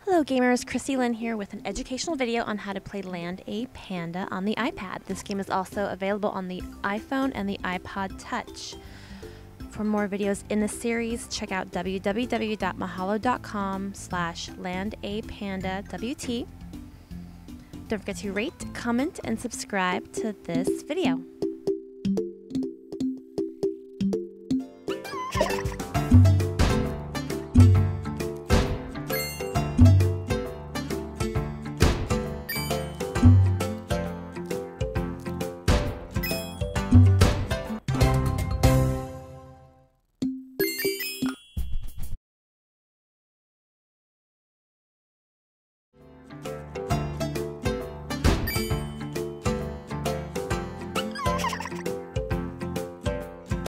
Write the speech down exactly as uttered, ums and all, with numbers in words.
Hello gamers, Chrissy Lynn here with an educational video on how to play Land a Panda on the iPad. This game is also available on the iPhone and the iPod Touch. For more videos in the series, check out w w w dot mahalo dot com slash land a panda w t. Don't forget to rate, comment, and subscribe to this video.